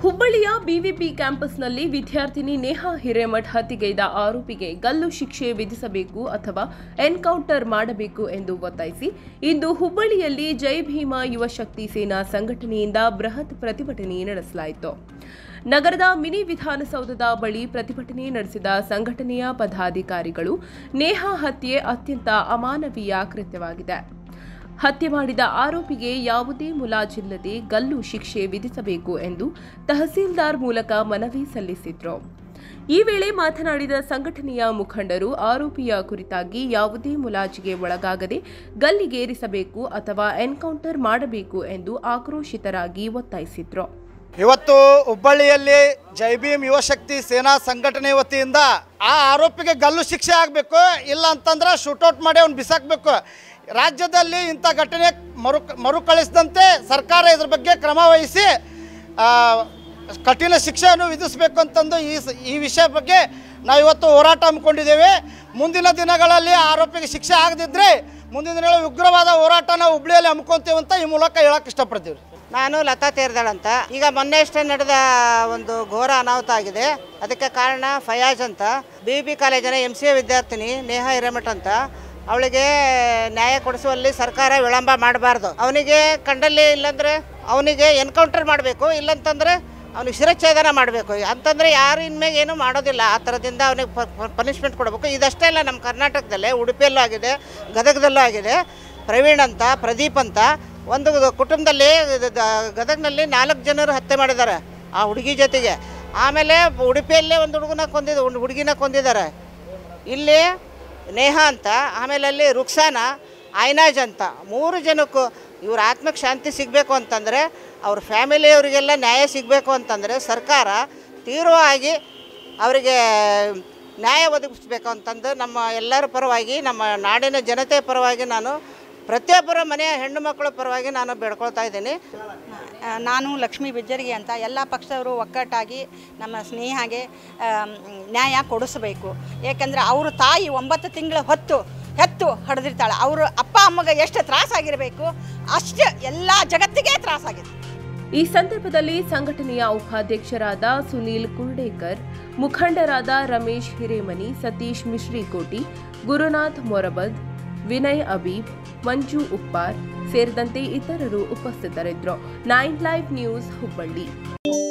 ಹುಬ್ಬಳ್ಳಿಯ ಬಿವಿಪಿ ಕ್ಯಾಂಪಸ್ನಲ್ಲಿ ವಿದ್ಯಾರ್ಥಿನಿ ನೇಹಾ ಹಿರೇಮಠ್ ಹತ್ಯೆಗೈದ ಆರೋಪಿಗೆ ಗಲ್ಲು ಶಿಕ್ಷೆ ವಿಧಿಸಬೇಕು ಅಥವಾ ಎನ್ಕೌಂಟರ್ ಮಾಡಬೇಕು ಎಂದು ಒತ್ತಾಯಿಸಿ ಇಂದು ಹುಬ್ಬಳ್ಳಿಯಲ್ಲಿ ಜೈ ಭೀಮ ಯುವ ಶಕ್ತಿ ಸೇನಾ ಸಂಘಟನೆಯಿಂದ ಬೃಹತ್ ಪ್ರತಿಭಟನೆ ನಡೆಸಲಾಯಿತು. ನಗರದ ಮಿನಿ ವಿಧಾನಸೌಧದ ಬಳಿ ಪ್ರತಿಭಟನೆ ನಡೆಸಿದ ಸಂಘಟನೆಯ ಪದಾಧಿಕಾರಿಗಳು ನೇಹಾ ಹತ್ಯೆ ಅತ್ಯಂತ ಅಮಾನವೀಯ ಕೃತ್ಯವಾಗಿದೆ. ಹತ್ಯೆ ಮಾಡಿದ ಆರೋಪಿಗೆ ಯಾವುದೇ ಮುಲಾಜಿಲ್ಲದೆ ಗಲ್ಲು ಶಿಕ್ಷೆ ವಿಧಿಸಬೇಕು ಎಂದು ತಹಸೀಲ್ದಾರ್ ಮೂಲಕ ಮನವಿ ಸಲ್ಲಿಸಿದ್ರು. ಈ ವೇಳೆ ಮಾತನಾಡಿದ ಸಂಘಟನೆಯ ಮುಖಂಡರು ಆರೋಪಿಯ ಕುರಿತಾಗಿ ಯಾವುದೇ ಮುಲಾಜಿಗೆ ಒಳಗಾಗದೆ ಗಲ್ಲಿಗೇರಿಸಬೇಕು ಅಥವಾ ಎನ್ಕೌಂಟರ್ ಮಾಡಬೇಕು ಎಂದು ಆಕ್ರೋಶಿತರಾಗಿ ಒತ್ತಾಯಿಸಿದ್ರು. ಇವತ್ತು ಹುಬ್ಬಳ್ಳಿಯಲ್ಲಿ ಜೈ ಭೀಮ್ ಯುವ ಶಕ್ತಿ ಸೇನಾ ಸಂಘಟನೆ ವತಿಯಿಂದ ಆ ಆರೋಪಿಗೆ ಗಲ್ಲು ಶಿಕ್ಷೆ ಆಗಬೇಕು, ಇಲ್ಲ ಅಂತಂದ್ರೆ ಶೂಟೌಟ್ ಮಾಡಿ ಅವ್ನು ಬಿಸಾಕಬೇಕು. ರಾಜ್ಯದಲ್ಲಿ ಇಂಥ ಘಟನೆ ಮರುಕಳಿಸದಂತೆ ಸರ್ಕಾರ ಇದ್ರ ಬಗ್ಗೆ ಕ್ರಮ ವಹಿಸಿ ಕಠಿಣ ಶಿಕ್ಷೆಯನ್ನು ವಿಧಿಸಬೇಕು ಅಂತಂದು ಈ ವಿಷಯ ಬಗ್ಗೆ ನಾವು ಇವತ್ತು ಹೋರಾಟ ಹಮ್ಮಿಕೊಂಡಿದ್ದೇವೆ. ಮುಂದಿನ ದಿನಗಳಲ್ಲಿ ಆರೋಪಿಗೆ ಶಿಕ್ಷೆ ಆಗದಿದ್ದರೆ ಮುಂದಿನ ದಿನಗಳಲ್ಲಿ ಉಗ್ರವಾದ ಹೋರಾಟ ನಾವು ಹುಬ್ಬಳ್ಳಿಯಲ್ಲಿ ಹಮ್ಮಿಕೊಂತೀವಿ ಅಂತ ಈ ಮೂಲಕ ಹೇಳಕ್ಕೆ ಇಷ್ಟಪಡ್ತೀವಿ. ನಾನು ಲತಾ ತೇರ್ದಾಳ್ ಅಂತ. ಈಗ ಮೊನ್ನೆ ಅಷ್ಟೇ ನಡೆದ ಒಂದು ಘೋರ ಅನಾಹುತ ಆಗಿದೆ. ಅದಕ್ಕೆ ಕಾರಣ ಫಯಾಜ್ ಅಂತ, BB ಕಾಲೇಜಿನ MCA ವಿದ್ಯಾರ್ಥಿನಿ ನೇಹಾ ಹಿರೇಮಠ್ ಅಂತ. ಅವಳಿಗೆ ನ್ಯಾಯ ಕೊಡಿಸುವಲ್ಲಿ ಸರ್ಕಾರ ವಿಳಂಬ ಮಾಡಬಾರ್ದು. ಅವನಿಗೆ ಕಂಡಲ್ಲಿ ಇಲ್ಲಾಂದರೆ ಅವನಿಗೆ ಎನ್ಕೌಂಟರ್ ಮಾಡಬೇಕು, ಇಲ್ಲಂತಂದರೆ ಅವನಿಗೆ ಶಿರಚ್ಛೇದನ ಮಾಡಬೇಕು. ಅಂತಂದರೆ ಯಾರು ಇನ್ಮೇಲೆ ಏನೂ ಮಾಡೋದಿಲ್ಲ. ಆ ಥರದಿಂದ ಅವನಿಗೆ ಪನಿಷ್ಮೆಂಟ್ ಕೊಡಬೇಕು. ಇದಷ್ಟೇ ಇಲ್ಲ, ನಮ್ಮ ಕರ್ನಾಟಕದಲ್ಲೇ ಉಡುಪಿಯಲ್ಲೂ ಆಗಿದೆ, ಗದಗದಲ್ಲೂ ಆಗಿದೆ. ಪ್ರವೀಣ್ ಅಂತ, ಪ್ರದೀಪ್ ಅಂತ ಒಂದು ಕುಟುಂಬದಲ್ಲಿ ಗದಗನಲ್ಲಿ 4 ಜನರು ಹತ್ಯೆ ಮಾಡಿದ್ದಾರೆ ಆ ಹುಡುಗಿ ಜೊತೆಗೆ. ಆಮೇಲೆ ಉಡುಪಿಯಲ್ಲೇ ಒಂದು ಹುಡುಗಿನ ಕೊಂದಿದ್ದಾರೆ. ಇಲ್ಲಿ ನೇಹಾ ಅಂತ, ಆಮೇಲೆ ಅಲ್ಲಿ ರುಕ್ಸಾನ, ಐನಾಜ್ ಅಂತ 3 ಜನಕ್ಕೂ ಇವ್ರ ಆತ್ಮಕ್ಕೆ ಶಾಂತಿ ಸಿಗಬೇಕು ಅಂತಂದರೆ, ಅವ್ರ ಫ್ಯಾಮಿಲಿಯವರಿಗೆಲ್ಲ ನ್ಯಾಯ ಸಿಗಬೇಕು ಅಂತಂದರೆ ಸರ್ಕಾರ ತೀವ್ರವಾಗಿ ಅವರಿಗೆ ನ್ಯಾಯ ಒದಗಿಸ್ಬೇಕು ಅಂತಂದು ನಮ್ಮ ಎಲ್ಲರ ಪರವಾಗಿ, ನಮ್ಮ ನಾಡಿನ ಜನತೆಯ ಪರವಾಗಿ ನಾನು ಪ್ರತಿಯೊಬ್ಬರ ಮನೆಯ ಹೆಣ್ಣು ಮಕ್ಕಳ ಪರವಾಗಿ ನಾನು ಬೇಡ್ಕೊಳ್ತಾ ಇದ್ದೀನಿ. ನಾನು ಲಕ್ಷ್ಮೀ ಬಿಜ್ಜರ್ಗಿ ಅಂತ. ಎಲ್ಲ ಪಕ್ಷದವರು ಒಗ್ಗಟ್ಟಾಗಿ ನಮ್ಮ ಸ್ನೇಹಾಗೆ ನ್ಯಾಯ ಕೊಡಿಸಬೇಕು. ಏಕೆಂದರೆ ಅವ್ರ ತಾಯಿ 9 ತಿಂಗಳ ಹೆತ್ತು ಹಡೆದಿರ್ತಾಳೆ. ಅವರು ಅಪ್ಪ ಅಮ್ಮಗೆ ಎಷ್ಟು ತ್ರಾಸಾಗಿರಬೇಕು ಅಷ್ಟು ಎಲ್ಲ ಜಗತ್ತಿಗೆ ತ್ರಾಸಾಗಿದೆ. ಈ ಸಂದರ್ಭದಲ್ಲಿ ಸಂಘಟನೆಯ ಉಪಾಧ್ಯಕ್ಷರಾದ ಸುನೀಲ್ ಕುರ್ಡೇಕರ್, ಮುಖಂಡರಾದ ರಮೇಶ್ ಹಿರೇಮನಿ, ಸತೀಶ್ ಮಿಶ್ರಿಕೋಟಿ, ಗುರುನಾಥ್ ಮೊರಬದ್, ವಿನಯ್ ಅಬೀಬ್, ಮಂಜು ಉಪ್ಪಾರ್ ಸೇರಿದಂತೆ ಇತರರು ಉಪಸ್ಥಿತರಿದ್ದರು. 9 ಲೈವ್ ನ್ಯೂಸ್ ಹುಬ್ಬಳ್ಳಿ.